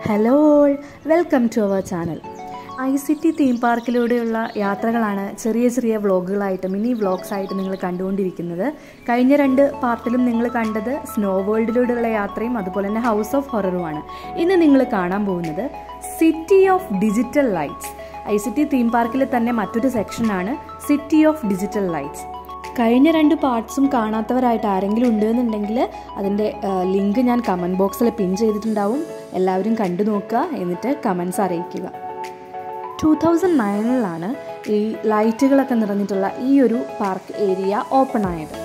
Hello all, welcome to our channel. ICT theme പാർക്കിലൂടെയുള്ള യാത്രകളാണ് ചെറിയ ചെറിയ വ്ളോഗുകളായിട്ട്, മിനി വ്ളോഗ്സ് ആയിട്ട് നിങ്ങൾ കണ്ടുകൊണ്ടിരിക്കുന്നത്. കഴിഞ്ഞ 2 പാർട്ടിലും നിങ്ങൾ കണ്ടത് സ്നോ വേൾഡിലൂടെയുള്ള യാത്രയും അതുപോലെ തന്നെ ഹൗസ് ഓഫ് ഹൊററുമാണ്. ഇന്ന് നിങ്ങൾ കാണാൻ പോകുന്നത് city of digital lights. ICT theme പാർക്കിൽ തന്നെ മറ്റൊരു സെക്ഷനാണ് സിറ്റി ഓഫ് ഡിജിറ്റൽ ലൈറ്റ്സ്. കഴിഞ്ഞ 2 പാർട്സും കാണാത്തവരായിട്ട് ആരെങ്കിലും ഉണ്ടെന്നുണ്ടെങ്കിൽ അതിൻ്റെ ലിങ്ക് ഞാൻ കമൻറ്റ് ബോക്സിൽ പിൻ ചെയ്തിട്ടുണ്ടാവും. എല്ലാവരും കണ്ടു നോക്കുക, എന്നിട്ട് കമൻറ്റ്സ് അറിയിക്കുക. 2009 ഈ ലൈറ്റുകളൊക്കെ നിറഞ്ഞിട്ടുള്ള ഈ ഒരു പാർക്ക് ഏരിയ ഓപ്പൺ ആയത്.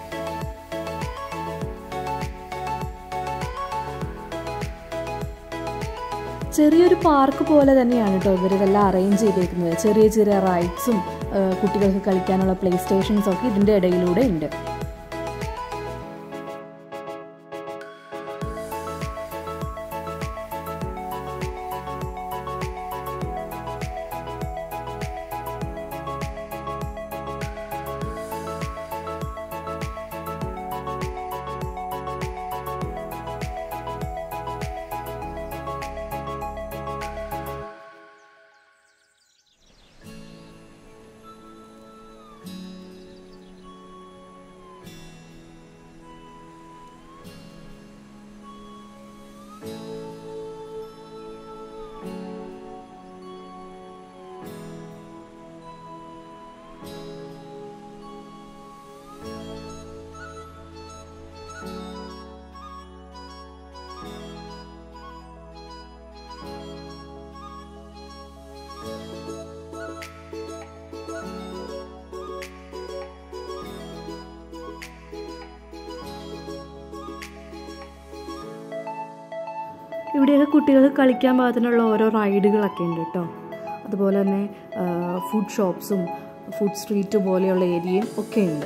ചെറിയൊരു പാർക്ക് പോലെ തന്നെയാണ് കേട്ടോ ഇവരിതെല്ലാം അറേഞ്ച് ചെയ്തിരിക്കുന്നത്. ചെറിയ ചെറിയ റൈഡ്സും കുട്ടികൾക്ക് കളിക്കാനുള്ള പ്ലേ സ്റ്റേഷൻസൊക്കെ ഇതിൻ്റെ ഇടയിലൂടെ ഉണ്ട്. ഇവിടെയൊക്കെ കുട്ടികൾക്ക് കളിക്കാൻ പാകത്തിനുള്ള ഓരോ റൈഡുകളൊക്കെ ഉണ്ട് കേട്ടോ. അതുപോലെ തന്നെ ഫുഡ് ഷോപ്സും ഫുഡ് സ്ട്രീറ്റ് പോലെയുള്ള ഏരിയയും ഒക്കെ ഉണ്ട്.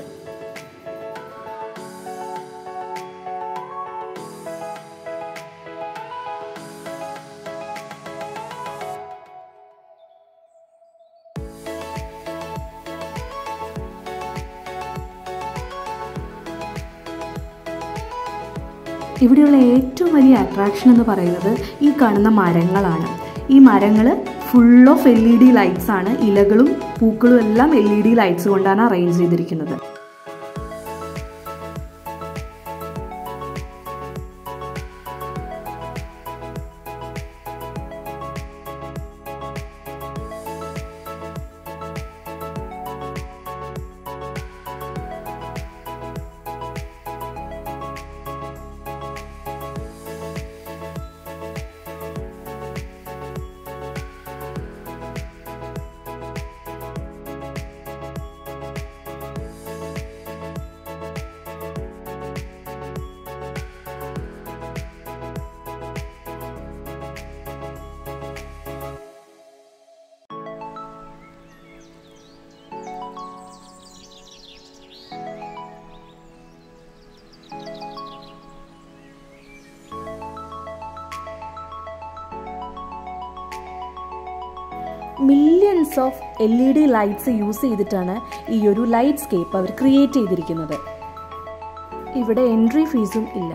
ഇവിടെയുള്ള ഏറ്റവും വലിയ അട്രാക്ഷൻ എന്ന് പറയുന്നത് ഈ കാണുന്ന മരങ്ങളാണ്. ഈ മരങ്ങൾ ഫുൾ ഓഫ് LED ലൈറ്റ്സ് ആണ്. ഇലകളും പൂക്കളും എല്ലാം LED ലൈറ്റ്സ് കൊണ്ടാണ് അറേഞ്ച് ചെയ്തിരിക്കുന്നത്. Millions of LED lights use ചെയ്തിട്ടാണ് ഈ ഒരു ലൈറ്റ് സ്കേപ്പ് അവർ ക്രിയേറ്റ് ചെയ്തിരിക്കുന്നത്. ഇവിടെ എൻട്രി ഫീസും ഇല്ല.